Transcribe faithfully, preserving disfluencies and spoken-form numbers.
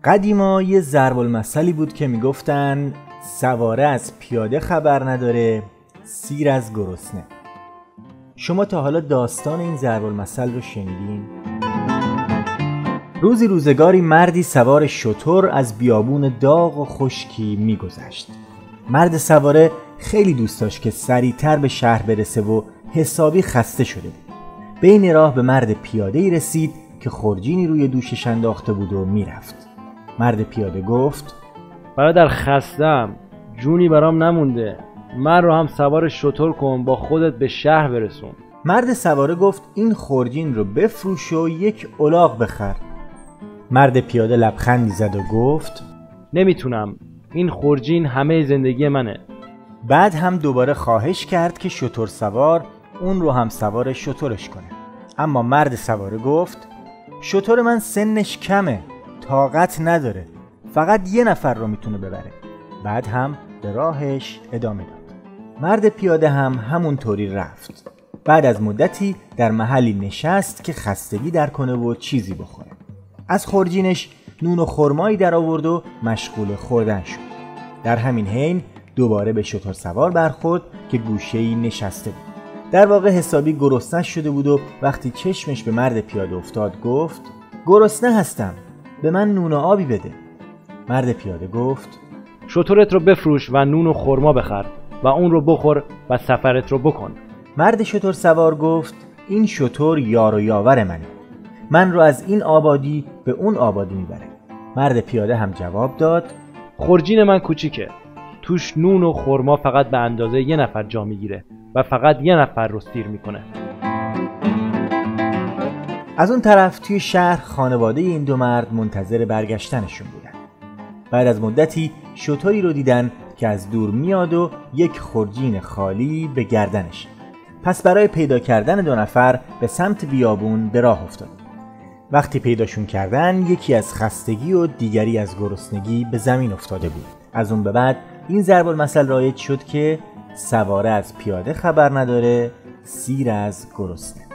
قدیما یه ضرب المثلی بود که میگفتن سواره از پیاده خبر نداره، سیر از گرسنه. شما تا حالا داستان این ضرب المثل رو شنیدین؟ روزی روزگاری مردی سوار شتر از بیابون داغ و خشکی میگذشت. مرد سواره خیلی دوست داشت که سریعتر به شهر برسه و حسابی خسته شده بود. بین راه به مرد پیاده‌ای رسید که خورجینی روی دوشش انداخته بود و میرفت. مرد پیاده گفت: برادر خستم، جونی برام نمونده، من رو هم سوار شتر کن، با خودت به شهر برسون. مرد سواره گفت: این خورجین رو بفروش و یک الاغ بخر. مرد پیاده لبخندی زد و گفت: نمیتونم، این خورجین همه زندگی منه. بعد هم دوباره خواهش کرد که شتر سوار اون رو هم سوار شترش کنه. اما مرد سواره گفت: شتر من سنش کمه، طاقت نداره، فقط یه نفر رو میتونه ببره. بعد هم به راهش ادامه داد. مرد پیاده هم همون طوری رفت. بعد از مدتی در محلی نشست که خستگی در کنه و چیزی بخوره. از خورجینش نون و خرمایی در آورد و مشغول خوردن شد. در همین حین دوباره به شتر سوار برخورد که گوشه‌ای نشسته بود. در واقع حسابی گرسنه شده بود و وقتی چشمش به مرد پیاده افتاد گفت: گرسنه هستم، به من نون و آبی بده. مرد پیاده گفت: شترت رو بفروش و نون و خرما بخر و اون رو بخور و سفرت رو بکن. مرد شتر سوار گفت: این شتر یار و یاور منه، من رو از این آبادی به اون آبادی میبره. مرد پیاده هم جواب داد: خورجین من کوچیکه، توش نون و خرما فقط به اندازه یه نفر جا میگیره و فقط یه نفر رو سیر میکنه. از اون طرف توی شهر خانواده این دو مرد منتظر برگشتنشون بودن. بعد از مدتی شتری رو دیدن که از دور میاد و یک خورجین خالی به گردنشه. پس برای پیدا کردن دو نفر به سمت بیابون به راه افتاد. وقتی پیداشون کردن یکی از خستگی و دیگری از گرسنگی به زمین افتاده بود. از اون به بعد این ضرب المثل رایج شد که سواره از پیاده خبر نداره، سیر از گرسنه.